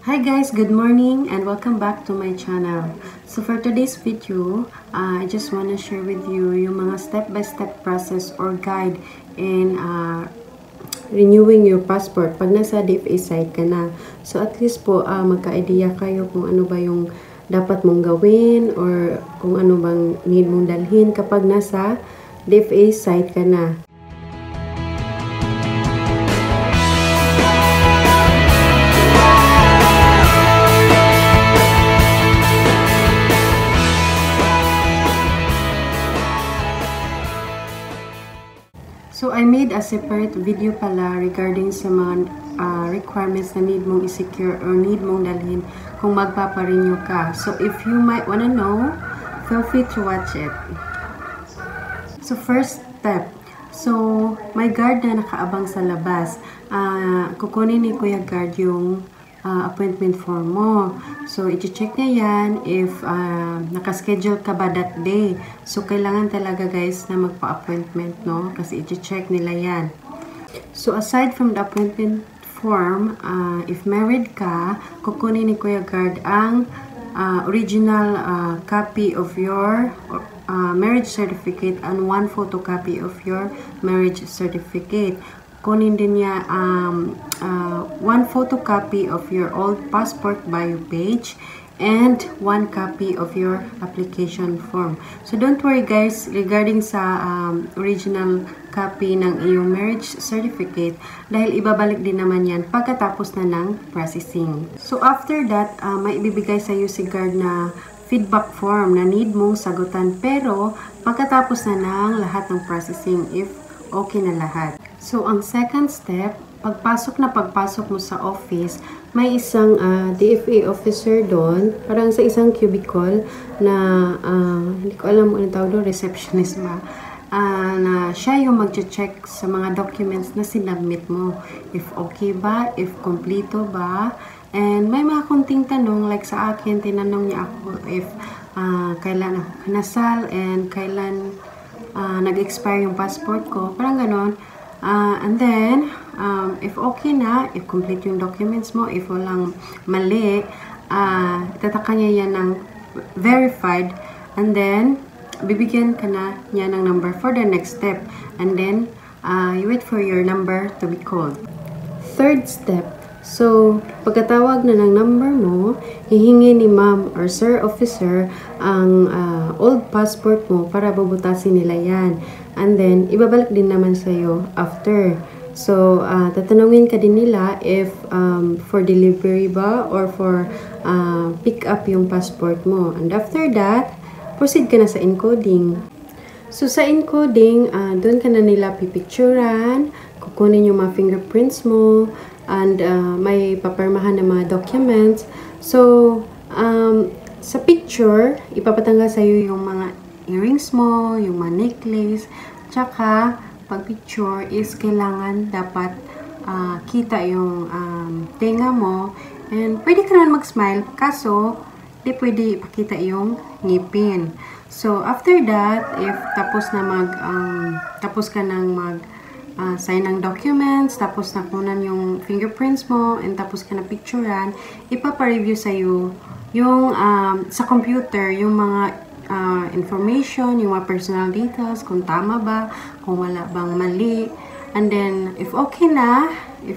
Hi guys, good morning and welcome back to my channel. So for today's video, I just want to share with you yung mga step-by-step process or guide in renewing your passport pag nasa DFA site ka na. So at least po magka-idea kayo kung ano ba yung dapat mong gawin or kung ano bang need mong dalhin kapag nasa DFA site ka na. So, I made a separate video pala regarding sa mga requirements na need mong i-secure or need mong dalhin kung magpaparenew ka. So, if you might wanna know, feel free to watch it. So, first step. So, may guard na nakaabang sa labas. Kukunin ni Kuya Guard yung appointment form mo. So, i-check niya yan if nakaschedule ka ba that day. So, kailangan talaga guys na magpa-appointment, no? Kasi i-check nila yan. So, aside from the appointment form, if married ka, kukunin ni Kuya Guard ang original copy of your marriage certificate and one photocopy of your marriage certificate. Kunin din niya one photocopy of your old passport bio page and one copy of your application form. So don't worry guys regarding sa original copy ng iyong marriage certificate dahil ibabalik din naman yan pagkatapos na ng processing. So after that, may ibibigay sa iyo si guard na feedback form na need mong sagutan pero pagkatapos na ng lahat ng processing if okay na lahat. So, ang second step, pagpasok mo sa office, may isang DFA officer doon, parang sa isang cubicle na, hindi ko alam ano tawag doon, receptionist ba, na siya yung mag-check sa mga documents na sinubmit mo. If okay ba, if kompleto ba, and may mga kunting tanong, like sa akin, tinanong niya ako if kailan ako kinasal and kailan nag-expire yung passport ko, parang ganon. And then, if okay na, if complete yung documents mo, if walang mali, itataka niya yan ng verified, and then, bibigyan ka na niya ng number for the next step. And then, you wait for your number to be called. Third step, so, pagkatawag na ng number mo, hihingi ni ma'am or sir officer ang old passport mo para bubutasin nila yan. And then, ibabalik din naman sa'yo after. So, tatanungin ka din nila if for delivery ba or for pick up yung passport mo. And after that, proceed ka na sa encoding. So, sa encoding, doon ka na nila pipicturan, kukunin yung mga fingerprints mo, and may papermahan ng mga documents. So, sa picture, ipapatanggal sa'yo yung mga earrings mo, yung mga necklace, tsaka pag picture is kailangan dapat kita yung tenga mo, and pwede ka naman mag-smile, kaso di pwede ipakita yung ngipin. So, after that, if tapos ka nang sign ng documents, tapos na kunan yung fingerprints mo, and tapos ka na picturean, ipapa-review sa'yo yung sa computer, yung mga information, yung mga personal details, kung tama ba, kung wala bang mali. And then, if wala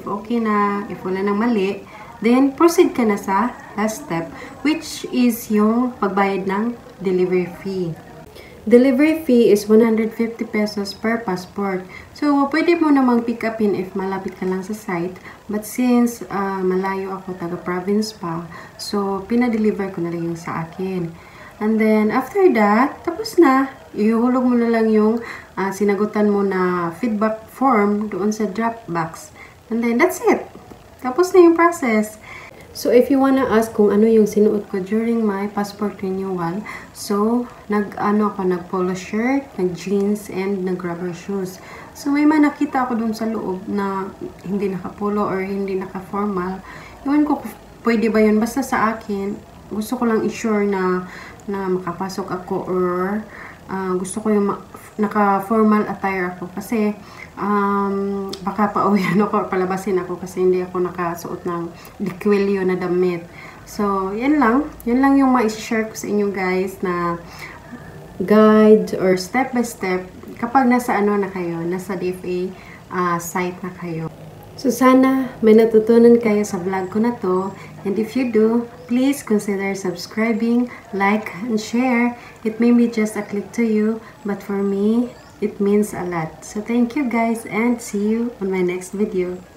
nang mali, then proceed ka na sa last step, which is yung pagbayad ng delivery fee. Delivery fee is 150 pesos per passport. So, pwede mo namang pick upin if malapit ka lang sa site. But since malayo ako, taga-province pa, so pinadeliver ko na lang yung sa akin. And then, after that, tapos na. Ihulog mo na lang yung sinagutan mo na feedback form doon sa drop box. And then, that's it. Tapos na yung process. So, if you wanna ask kung ano yung sinuot ko during my passport renewal, so, nag-polo shirt, nag-jeans, and nag-rubber shoes. So, may nakita ako dun sa loob na hindi naka-polo or hindi naka-formal. Iwan ko, pwede ba yun? Basta sa akin, gusto ko lang i-sure na makapasok ako or gusto ko yung naka-formal attire ako kasi baka pauwian ako or palabasin ako kasi hindi ako nakasuot ng likwelyo na damit. So, yan lang yung ma-share ko sa inyo guys na guide or step by step kapag nasa na kayo, nasa DFA site na kayo. So, sana may natutunan kayo sa vlog ko na to. And if you do, please consider subscribing, like, and share. It may be just a click to you, but for me, it means a lot. So, thank you guys and see you on my next video.